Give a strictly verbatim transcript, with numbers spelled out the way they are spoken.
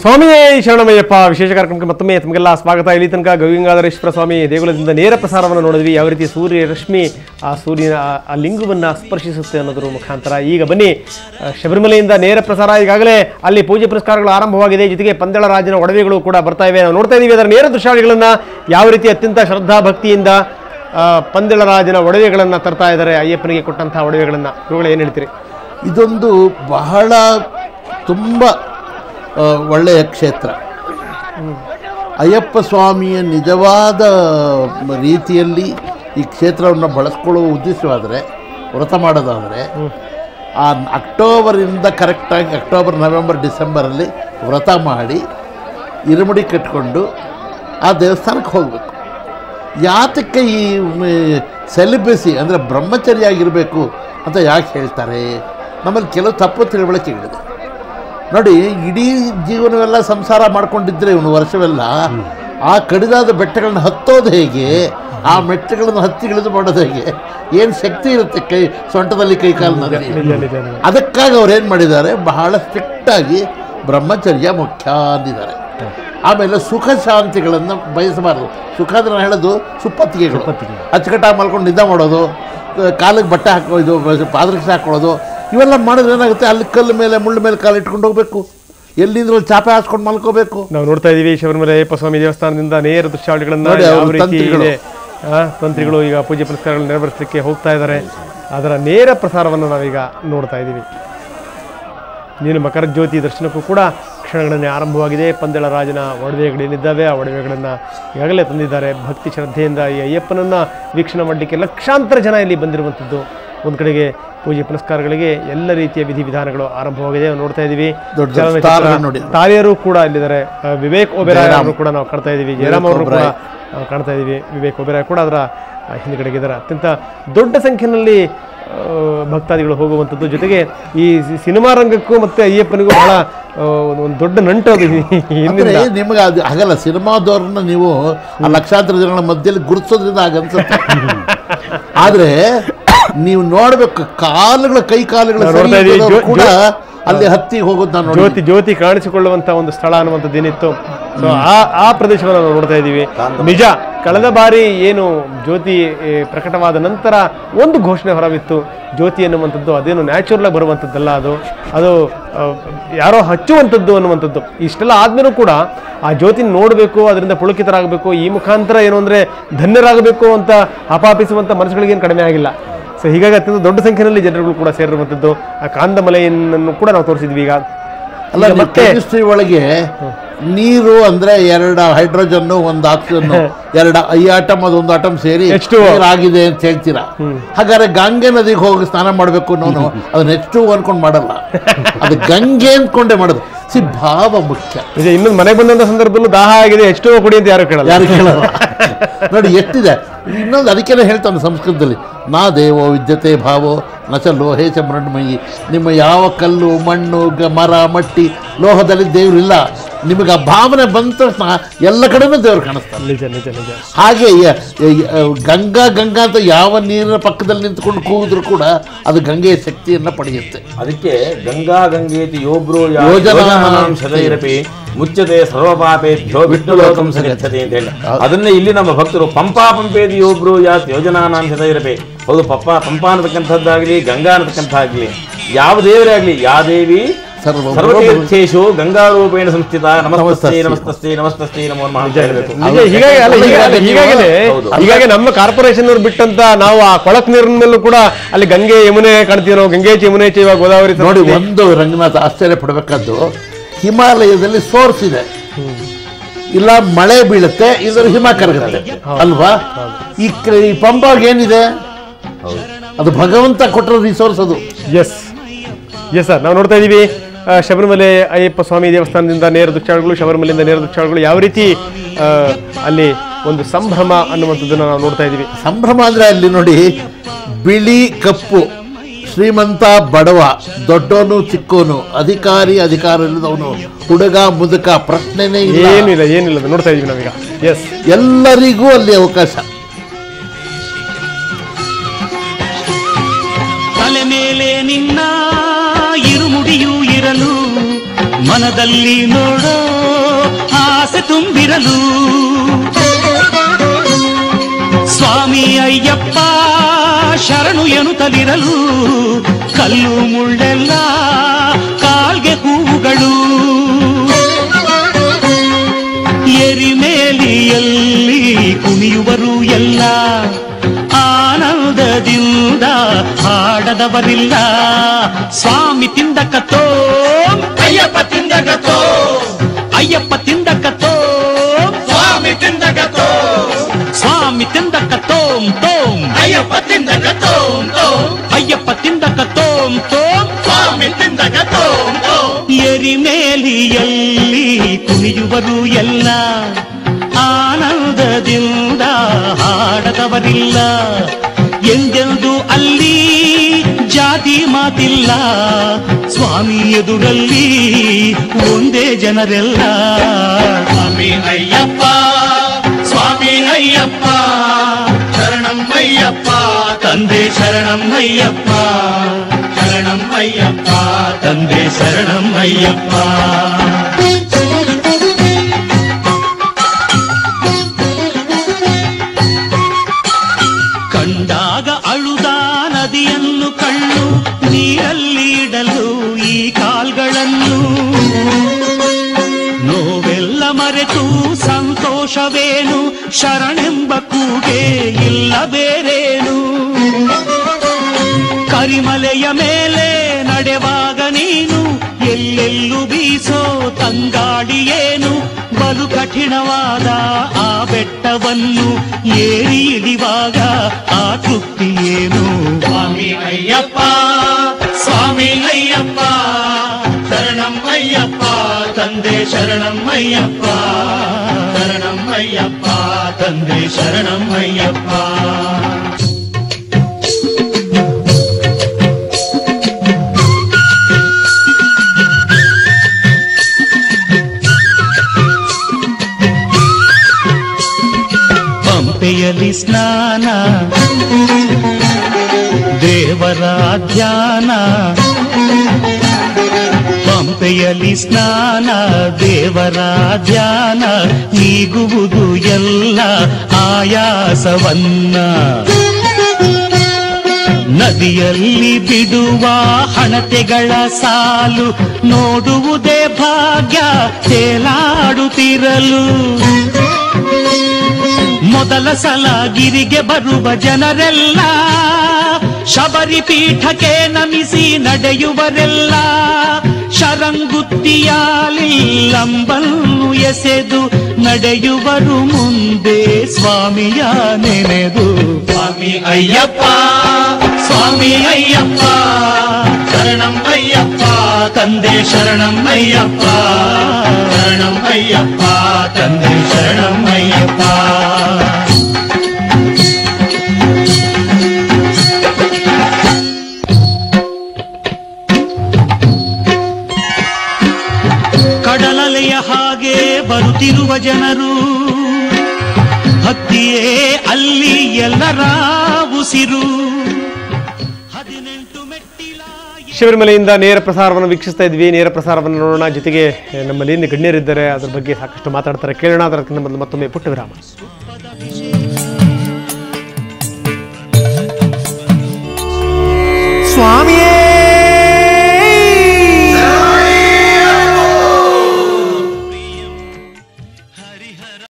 ಸ್ವಾಮಿಯೇ ಶರಣಮಯ್ಯಪ್ಪ ವಿಶೇಷ ಕಾರ್ಯಕ್ರಮಕ್ಕೆ ಮತ್ತೊಮ್ಮೆ ತಮಗೆಲ್ಲ ಸ್ವಾಗತ. ಇಲ್ಲಿ ತನಕ ಗವಿಗಂಗಾಧರೇಶ್ವರ ಸ್ವಾಮಿ ದೇಗುಲದಿಂದ ನೇರ ಪ್ರಸಾರವನ್ನು ನೋಡಿದ್ವಿ. ಯಾವ ರೀತಿ ಸೂರ್ಯ ರಶ್ಮಿ ಆ ಸೂರ್ಯನ ಆ ಲಿಂಗವನ್ನು ಸ್ಪರ್ಶಿಸುತ್ತೆ ಅನ್ನೋದ್ರ ಮುಖಾಂತರ ಈಗ ಬನ್ನಿ ಶಬರಿಮಲೆಯಿಂದ ನೇರ ಪ್ರಸಾರ. ಈಗಾಗಲೇ ಅಲ್ಲಿ ಪೂಜೆ ಪುರಸ್ಕಾರಗಳು ಆರಂಭವಾಗಿದೆ. ಜೊತೆಗೆ ಪಂದಳ ರಾಜನ ಒಡವೆಗಳು ಕೂಡ ಬರ್ತಾ ಇವೆ. ನಾವು ನೋಡ್ತಾ ಇದ್ದೀವಿ ಅದರ ನೇರ ದೃಶ್ಯಾವಳಿಗಳನ್ನು. ಯಾವ ರೀತಿ ಅತ್ಯಂತ ಶ್ರದ್ಧಾ ಭಕ್ತಿಯಿಂದ ಪಂದಳ ರಾಜನ ಒಡವೆಗಳನ್ನು ತರ್ತಾ ಇದ್ದಾರೆ, ಅಯ್ಯಪ್ಪನಿಗೆ ಕೊಟ್ಟಂತಹ ಒಡವೆಗಳನ್ನು. ಇವುಗಳು ಏನು ಹೇಳ್ತೀರಿ? ಇದೊಂದು ಬಹಳ ತುಂಬ ಒಳ್ಳೆಯ ಕ್ಷೇತ್ರ. ಅಯ್ಯಪ್ಪ ಸ್ವಾಮಿಯ ನಿಜವಾದ ರೀತಿಯಲ್ಲಿ ಈ ಕ್ಷೇತ್ರವನ್ನು ಬಳಸ್ಕೊಳ್ಳುವ ಉದ್ದೇಶವಾದರೆ, ವ್ರತ ಮಾಡೋದಾದರೆ ಆ ಅಕ್ಟೋಬರಿಂದ ಕರೆಕ್ಟಾಗಿ ಅಕ್ಟೋಬರ್ ನವೆಂಬರ್ ಡಿಸೆಂಬರಲ್ಲಿ ವ್ರತ ಮಾಡಿ ಇರುಮುಡಿ ಕಟ್ಕೊಂಡು ಆ ದೇವಸ್ಥಾನಕ್ಕೆ ಹೋಗಬೇಕು. ಯಾತಕ್ಕೆ ಈ ಸೆಲಿಬ್ರೆಸಿ ಅಂದರೆ ಬ್ರಹ್ಮಚರ್ಯ ಆಗಿರಬೇಕು ಅಂತ ಯಾಕೆ ಹೇಳ್ತಾರೆ? ನಮ್ಮಲ್ಲಿ ಕೆಲವು ತಪ್ಪು ತಿಳುವಳಿಕೆಗಳಿದೆ ನೋಡಿ. ಇಡೀ ಜೀವನವೆಲ್ಲ ಸಂಸಾರ ಮಾಡ್ಕೊಂಡಿದ್ರೆ ಇವನು ವರ್ಷವೆಲ್ಲ ಆ ಕಡಿದಾದ ಬೆಟ್ಟಗಳನ್ನ ಹತ್ತೋದು ಹೇಗೆ, ಆ ಮೆಟ್ಟಗಳನ್ನು ಹತ್ತಿ ಇಳಿದು ಮಾಡೋದು ಹೇಗೆ, ಏನು ಶಕ್ತಿ ಇರುತ್ತೆ ಕೈ ಸೊಂಟದಲ್ಲಿ ಕೈ ಕಾಲಿನಲ್ಲಿ. ಅದಕ್ಕಾಗಿ ಅವ್ರು ಏನು ಮಾಡಿದ್ದಾರೆ, ಬಹಳ ಸ್ಟ್ರಿಕ್ಟಾಗಿ ಬ್ರಹ್ಮಚರ್ಯ ಮುಖ್ಯ ಅಂದಿದ್ದಾರೆ. ಆಮೇಲೆ ಸುಖ ಶಾಂತಿಗಳನ್ನು ಬಯಸಬಾರ್ದು. ಸುಖ ಅಂದ್ರೆ ನಾನು ಹೇಳೋದು ಸುಪ್ಪತ್ತಿಗೆಗಳು, ಅಚ್ಚುಕಟ್ಟಾಗಿ ಮಲ್ಕೊಂಡು ನಿದ್ದೆ ಮಾಡೋದು, ಕಾಲಿಗೆ ಬಟ್ಟೆ ಹಾಕೋ ಇದು ಪಾದರಕ್ಷೆ ಹಾಕೊಳ್ಳೋದು, ಇವೆಲ್ಲ ಮಾಡಿದ್ರೆ ಏನಾಗುತ್ತೆ, ಅಲ್ಲಿ ಕಲ್ಲು ಮೇಲೆ ಮುಳ್ಳು ಮೇಲೆ ಕಾಲು ಇಟ್ಕೊಂಡು ಹೋಗ್ಬೇಕು, ಎಲ್ಲಿಂದ್ರೂ ಚಾಪೆ ಹಾಸ್ಕೊಂಡು ಮಲ್ಕೋಬೇಕು. ನಾವು ನೋಡ್ತಾ ಇದ್ದೀವಿ ಶಬರಿಮಲೆ ಅಯ್ಯಪ್ಪ ಸ್ವಾಮಿ ದೇವಸ್ಥಾನದಿಂದ ನೇರ ದೃಶ್ಯಾವಳಿಗಳನ್ನು. ತಂತ್ರಿಗಳು ಈಗ ಪೂಜೆ ಪುರಸ್ಕಾರಗಳನ್ನು ನೆರವೇರಿಸಲಿಕ್ಕೆ ಹೋಗ್ತಾ ಇದ್ದಾರೆ. ಅದರ ನೇರ ಪ್ರಸಾರವನ್ನು ನಾವೀಗ ನೋಡ್ತಾ ಇದ್ದೀವಿ. ನೀನು ಮಕರ ಜ್ಯೋತಿ ದರ್ಶನಕ್ಕೂ ಕೂಡ ಕ್ಷಣಗಳನ್ನೇ ಆರಂಭವಾಗಿದೆ. ಪಂದಳ ರಾಜನ ಒಡವೆಗಳೇನಿದ್ದಾವೆ ಆ ಒಡವೆಗಳನ್ನು ಈಗಾಗಲೇ ತಂದಿದ್ದಾರೆ. ಭಕ್ತಿ ಶ್ರದ್ಧೆಯಿಂದ ಈ ಅಯ್ಯಪ್ಪನನ್ನು ವೀಕ್ಷಣೆ ಮಾಡಲಿಕ್ಕೆ ಲಕ್ಷಾಂತರ ಜನ ಇಲ್ಲಿ ಬಂದಿರುವಂಥದ್ದು. ಒಂದು ಕಡೆಗೆ ಪೂಜೆ ಪುನಸ್ಕಾರಗಳಿಗೆ ಎಲ್ಲ ರೀತಿಯ ವಿಧಿವಿಧಾನಗಳು ಆರಂಭವಾಗಿದೆ. ನೋಡ್ತಾ ಇದ್ದೀವಿ ತಾರಿಯರು ಕೂಡ ಇಲ್ಲಿದ್ದಾರೆ. ವಿವೇಕ್ ಒಬೆರಾಯ್ ಅವರು ಕೂಡ ನಾವು ಕಾಣ್ತಾ ಇದ್ದೀವಿ. ಜಯರಾಮ್ ಅವರು ಕೂಡ ಕಾಣ್ತಾ ಇದ್ದೀವಿ. ವಿವೇಕ್ ಒಬೆರಾಯ್ ಕೂಡ ಅದರ ಹಿಂದುಗಡೆಗೆ ಇದ್ದಾರೆ. ಅತ್ಯಂತ ದೊಡ್ಡ ಸಂಖ್ಯೆಯಲ್ಲಿ ಭಕ್ತಾದಿಗಳು ಹೋಗುವಂಥದ್ದು. ಜೊತೆಗೆ ಈ ಸಿನಿಮಾ ರಂಗಕ್ಕೂ ಮತ್ತು ಅಯ್ಯಪ್ಪನಿಗೂ ಬಹಳ ಒಂದು ದೊಡ್ಡ ನಂಟು ಅದು. ನಿಮಗೆ ಅದು ಆಗಲ್ಲ, ಸಿನಿಮಾದವ್ರನ್ನ ನೀವು ಆ ಲಕ್ಷಾಂತರ ಜನಗಳ ಮಧ್ಯದಲ್ಲಿ ಗುರುತಿಸೋದ್ರಿಂದ ಆಗನ್ಸುತ್ತೆ. ಆದರೆ ನೀವು ನೋಡ್ಬೇಕು, ಕಾಲುಗಳ ಕೈ ಕಾಲುಗಳ ಕೂಡ ಅಲ್ಲಿ ಹತ್ತಿ ಹೋಗೋದು ನಾನು ಜ್ಯೋತಿ ಜ್ಯೋತಿ ಕಾಣಿಸಿಕೊಳ್ಳುವಂತ ಒಂದು ಸ್ಥಳ ಅನ್ನುವಂಥದ್ದು ಏನಿತ್ತು. ಸೊ ಆ ಆ ಪ್ರದೇಶವನ್ನು ನಾವು ನೋಡ್ತಾ ಇದ್ದೀವಿ. ನಿಜ, ಕಳೆದ ಬಾರಿ ಏನು ಜ್ಯೋತಿ ಪ್ರಕಟವಾದ ನಂತರ ಒಂದು ಘೋಷಣೆ ಹೊರಬಿತ್ತು, ಜ್ಯೋತಿ ಅನ್ನುವಂಥದ್ದು ಅದೇನು ನ್ಯಾಚುರಲ್ ಆಗಿ ಬರುವಂಥದ್ದಲ್ಲ, ಅದು ಅದು ಯಾರೋ ಹಚ್ಚುವಂಥದ್ದು ಅನ್ನುವಂಥದ್ದು. ಇಷ್ಟೆಲ್ಲ ಆದ್ಮೇಲೂ ಕೂಡ ಆ ಜ್ಯೋತಿನ ನೋಡಬೇಕು, ಅದರಿಂದ ಪುಳಕಿತರಾಗಬೇಕು, ಈ ಮುಖಾಂತರ ಏನು ಅಂದರೆ ಧನ್ಯರಾಗಬೇಕು ಅಂತ ಹಪಾಪಿಸುವಂಥ ಮನಸ್ಸುಗಳಿಗೇನು ಕಡಿಮೆ ಆಗಿಲ್ಲ. ಸೊ ಹೀಗಾಗಿ ಅತ್ಯಂತ ದೊಡ್ಡ ಸಂಖ್ಯೆಯಲ್ಲಿ ಜನರುಗಳು ಕೂಡ ಸೇರಿರುವಂಥದ್ದು. ಆ ಕಾಂದಮಲೆಯನ್ನು ಕೂಡ ನಾವು ತೋರಿಸಿದ್ವಿ. ಈಗ ಅಲ್ಲ, ಕೆಮಿಸ್ಟ್ರಿ ಒಳಗೆ ನೀರು ಅಂದ್ರೆ ಎರಡು ಹೈಡ್ರೋಜನ್ ಒಂದು ಆಕ್ಸಿಜನ್, ಎರಡು ಐ ಆಟಮ್ ಅದೊಂದು ಆಟಮ್ ಸೇರಿ ಆಗಿದೆ ಅಂತ ಹೇಳ್ತೀರಾ. ಹಾಗಾದ್ರೆ ಗಂಗೆ ನದಿಗೆ ಹೋಗಿ ಸ್ನಾನ ಮಾಡಬೇಕು ಅನ್ನೋನು ಅದನ್ನ ನೆಕ್ಸ್ಟ್ ಅನ್ಕೊಂಡು ಮಾಡಲ್ಲ, ಅದು ಗಂಗೆ ಅಂದ್ಕೊಂಡೇ ಮಾಡೋದು. ಸಿ ಭಾವ ಮುಖ್ಯ. ಇನ್ನೊಂದು ಮನೆಗೆ ಬಂದಂತ ಸಂದರ್ಭದಲ್ಲೂ ದಾಹ ಆಗಿದೆ, ಎಷ್ಟು ಕುಡಿ ಅಂತ ಯಾರು ಕೇಳಲ್ಲ, ಯಾರು ಕೇಳಲ್ಲ. ನೋಡಿ ಎಷ್ಟಿದೆ. ಇನ್ನೊಂದು ಅದಕ್ಕೆಲ್ಲ ಹೇಳ್ತಾನೆ ಸಂಸ್ಕೃತದಲ್ಲಿ, ನಾ ದೇವೋ ವಿದ್ಯತೆ ಭಾವೋ ನಚ ಲೋಹೇ ಚ ಮೃಣ್ಮಯಿ. ನಿಮ್ಮ ಯಾವ ಕಲ್ಲು ಮಣ್ಣು ಮರ ಮಟ್ಟಿ ಲೋಹದಲ್ಲಿ ದೇವರಿಲ್ಲ. ನಿಮಗೆ ಆ ಭಾವನೆ ಬಂದ ತಕ್ಷಣ ಎಲ್ಲ ಕಡೆನೂ ದೇವ್ರು ಕಾಣಿಸ್ತಾರೆ. ನಿಜ ನಿಜ ನಿಜ. ಹಾಗೆ ಗಂಗಾ ಗಂಗಾ ಅಂತ ಯಾವ ನೀರಿನ ಪಕ್ಕದಲ್ಲಿ ನಿಂತ್ಕೊಂಡು ಕೂಗಿದ್ರು ಕೂಡ ಅದು ಗಂಗೆಯ ಶಕ್ತಿಯನ್ನ ಪಡೆಯುತ್ತೆ. ಅದಕ್ಕೆ ಗಂಗಾ ಗಂಗೇತಿ ಯೋಬ್ರೋ ಯೋಜನಾಂಶದೈರಪಿ ಮುಚ್ಚತೆ ಸರ್ವಪಾಪೇಭ್ಯೋ ವಿಷ್ಣು ಲೋಕಂ ಸಗಚ್ಚತೆ ಅಂತ ಹೇಳಿ, ಅದನ್ನೇ ಇಲ್ಲಿ ನಮ್ಮ ಭಕ್ತರು ಪಂಪಾ ಪಂಪೇದಿ ಯೋಬ್ರೋ ಯಾತ್ ಯೋಜನಾನಾಂಶದೈರಪಿ. ಹೌದು, ಪಪ್ಪ ಪಂಪಾ ಅನ್ನತಕ್ಕಂಥದ್ದಾಗಲಿ ಗಂಗಾ ಅನ್ನತಕ್ಕಂಥದ್ದಾಗಲಿ ಯಾವ ದೇವರೇ ಆಗಲಿ, ಯಾ ದೇವಿ ಸರ್ವತೀರ್ಥೇಶು ಗಂಗಾರೂಪೇಣ ಸಂಸ್ಥಿತ ನಮಸ್ತಸ್ತೆ ನಮಸ್ತಸ್ತೆ ನಮಸ್ತಸ್ತೆ ನಮೋ ನಮಃ ಅಂತ ಹೇಳಬೇಕು. ಹೀಗಾಗಿ ನಮ್ಮ ಕಾರ್ಪೊರೇಷನ್ ಅವ್ರು ಬಿಟ್ಟಂತ ನಾವು ಆ ಕೊಳಕ್ ನೀರಿನ ಮೇಲೂ ಕೂಡ ಅಲ್ಲಿ ಗಂಗೆ ಯಮುನೆ ಕಾಣ್ತೀವಿ ನಾವು. ಗಂಗೆ ಯಮುನೆ ಚೈವ ಗೋದಾವರಿ. ನೋಡಿ, ಒಂದು ರಂಗನಾಥ ಆಶ್ಚರ್ಯ ಪಡಬೇಕಾದ್ದು, ಹಿಮಾಲಯದಲ್ಲಿ ಸೋರ್ಸ್ ಇದೆ, ಇಲ್ಲ ಮಳೆ ಬೀಳುತ್ತೆ, ಇದರ ಹಿಮ ಕರಗುತ್ತೆ ಅಲ್ವಾ. ಈ ಪಂಪಾಗ ಏನಿದೆ, ಅದು ಭಗವಂತ ಕೊಟ್ಟರ ರಿಸೋರ್ಸ್ ಅದು. ಎಸ್ ಎಸ್ ಸರ್, ನಾವು ನೋಡ್ತಾ ಇದ್ದೀವಿ ಶಬರಿಮಲೆ ಅಯ್ಯಪ್ಪ ಸ್ವಾಮಿ ದೇವಸ್ಥಾನದಿಂದ ನೇರ ದೃಶ್ಯಾವಳಿಗಳು, ಶಬರಿಮಲೆಯಿಂದ ನೇರ ದೃಶ್ಯಾವಳಿಗಳು. ಯಾವ ರೀತಿ ಅಲ್ಲಿ ಒಂದು ಸಂಭ್ರಮ ಅನ್ನುವಂಥದ್ದನ್ನು ನಾವು ನೋಡ್ತಾ ಇದ್ದೀವಿ. ಸಂಭ್ರಮ ಅಂದ್ರೆ ಅಲ್ಲಿ ನೋಡಿ, ಬಿಳಿ ಕಪ್ಪು, ಶ್ರೀಮಂತ ಬಡವ, ದೊಡ್ಡವನು ಚಿಕ್ಕೋನು, ಅಧಿಕಾರಿ ಅಧಿಕಾರ ಇಲ್ಲದವನು, ಹುಡುಗ ಮುದುಕ ಪ್ರಶ್ನೆನೇ ಏನಿಲ್ಲ ಏನಿಲ್ಲ ನೋಡ್ತಾ ಇದೀವಿ ನಾವೀಗ. ಎಸ್, ಎಲ್ಲರಿಗೂ ಅಲ್ಲಿ ಅವಕಾಶ. ತಲೆ ಮೇಲೆ ನಿನ್ನ ಇರುಮುಡಿಯೂ ಇರಲು ಮನದಲ್ಲಿ ನೋಡೋ ಆಸೆ ತುಂಬಿರಲು ಸ್ವಾಮಿ ಅಯ್ಯಪ್ಪ ಶರಣು ಎನ್ನುತ್ತಲಿರಲು ಕಲ್ಲು ಮುಳ್ಳೆಲ್ಲ ಕಾಲ್ಗೆ ಹೂವುಗಳು ಎರಿಮೇಲಿಯಲ್ಲಿ ಕುಣಿಯುವರು ಎಲ್ಲ ಆನಂದದಿಂದ ಹಾಡದವರಿಲ್ಲ ಸ್ವಾಮಿ ತಿಂದಕತ್ತೋ ಅಯ್ಯಪ್ಪ ತಿಂದಕತ್ತೋ ಅಯ್ಯಪ್ಪ ತಿಂದಕತ್ತೋ ಸ್ವಾಮಿ ತಿಂದಕತ್ತೋ ಸ್ವಾಮಿ ತಿಂದಕತ್ತೋಂ ತೋಂ ಅಯ್ಯಪ್ಪ ತಿಂದಕತ್ತೋ ಅಯ್ಯಪ್ಪ ತಿಂದಕತ್ತೋಂ ತೋಂ ಸ್ವಾಮಿ ತಿಂದಕತ್ತೋ ಎರಿಮೇಲಿಯಲ್ಲಿ ಕುಣಿಯುವರು ಎಲ್ಲ ಆನಂದದಿಂದ ಹಾಡದವರಿಲ್ಲ ಎಂದೆಂದು ಅಲ್ಲಿ ಜಾತಿ ಮಾತಿಲ್ಲ ಸ್ವಾಮಿ ಎದುರಲ್ಲಿ ಒಂದೇ ಜನರೆಲ್ಲ ಸ್ವಾಮಿ ಅಯ್ಯಪ್ಪ ಸ್ವಾಮಿ ಅಯ್ಯಪ್ಪ ಶರಣಂ ಅಯ್ಯಪ್ಪ ತಂದೆ ಶರಣಂ ಅಯ್ಯಪ್ಪ ಶರಣಂ ಅಯ್ಯಪ್ಪ ತಂದೆ ಶರಣಂ ಅಯ್ಯಪ್ಪ ಕಂಡಾಗ ಅಳುದ ನದಿಯನ್ನು ಕಣ್ಣು ನೀರಲ್ಲಿ ಇಡಲು ಈ ಕಾಲ್ಗಳನ್ನು ನೋವೆಲ್ಲ ಮರೆತು ಸಂತೋಷವೇನು ಶರಣೆಂಬ ಕೂಗೆ ಇಲ್ಲ ಬೇರೇನು ಕರಿಮಲೆಯ ಮೇಲೆ ನಡೆವಾಗ ನೀನು ಎಲ್ಲೆಲ್ಲೂ ಬೀಸೋ ತಂಗಾಡಿಯೇನು ಬಲು ಕಠಿಣವಾದ ಆ ಬೆಟ್ಟವನ್ನು ಏರಿ ಇಳಿವಾಗ ಆ ತೃಪ್ತಿಯೇನು ಸ್ವಾಮಿ ಅಯ್ಯಪ್ಪ ಸ್ವಾಮಿ ಅಯ್ಯಪ್ಪ ಶರಣಂ ಅಯ್ಯಪ್ಪ ತಂದೆ ಶರಣಂ ಅಯ್ಯಪ್ಪ ಶರಣಂ ಅಯ್ಯಪ್ಪ ತಂದೆ ಶರಣಂ ಅಯ್ಯಪ್ಪ ಪಂಪೆಯಲ್ಲಿ ಸ್ನಾನ ದೇವರ ಧ್ಯಾನ ಪಂಪೆಯಲ್ಲಿ ಸ್ನಾನ ದೇವರ ಧ್ಯಾನ ನೀಗುವುದು ಎಲ್ಲ ಆಯಾಸವನ್ನ ನದಿಯಲ್ಲಿ ಬಿಡುವ ಹಣತೆಗಳ ಸಾಲು ನೋಡುವುದೇ ಭಾಗ್ಯ ತೇಲಾಡುತ್ತಿರಲು ಮೊದಲ ಸಲ ಗಿರಿಗೆ ಬರುವ ಜನರೆಲ್ಲ ಶಬರಿ ಪೀಠಕ್ಕೆ ನಮಿಸಿ ನಡೆಯುವರೆಲ್ಲ ಶರಂಗುತ್ತಿಯಾಲಿ ಲಂಬನ್ನು ಎಸೆದು ನಡೆಯುವರು ಮುಂದೆ ಸ್ವಾಮಿಯ ನೆನೆದು ಸ್ವಾಮಿ ಅಯ್ಯಪ್ಪ ಸ್ವಾಮಿ ಅಯ್ಯಪ್ಪ ಶರಣಂ ಅಯ್ಯಪ್ಪ ತಂದೆ ಶರಣಂ ಅಯ್ಯಪ್ಪ ಶರಣಂ ಅಯ್ಯಪ್ಪ ತಂದೆ ಶರಣಂ ಅಯ್ಯಪ್ಪ ಕಡಲಲೆಯ ಹಾಗೆ ಬರುತ್ತಿರುವ ಜನರು ಭಕ್ತಿಯೇ ಅಲ್ಲಿ ಎಲ್ಲರ ಉಸಿರು ಹದಿನೆಂಟು ಮೆಟ್ಟಿಲ ಶಿವರಿಮಲೆಯಿಂದ ನೇರ ಪ್ರಸಾರವನ್ನು ವೀಕ್ಷಿಸ್ತಾ ಇದ್ವಿ. ನೇರ ಪ್ರಸಾರವನ್ನು ನೋಡೋಣ. ಜೊತೆಗೆ ನಮ್ಮಲ್ಲಿ ಏನು ಗಣ್ಯರಿದ್ದಾರೆ ಅದ್ರ ಬಗ್ಗೆ ಸಾಕಷ್ಟು ಮಾತಾಡ್ತಾರೆ, ಕೇಳೋಣ. ಅದಕ್ಕೆ ಮೊದಲು ಮತ್ತೊಮ್ಮೆ ಪುಟ್ಟ ವಿರಾಮ.